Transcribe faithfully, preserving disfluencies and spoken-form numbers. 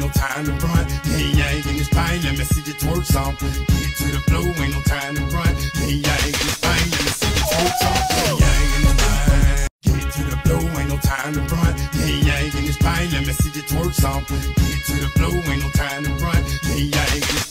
no time to run. Hey, yank in this pain, let me see you twerk some. Get to the flow, ain't no time to run. Hey, yank in this pain, let me see you twerk some. Hey, yank in this pain. Get to the flow, ain't no time to run. Hey, yank in this pain, let me see you twerk some. Get to the flow, ain't no time to run. Hey, yank in this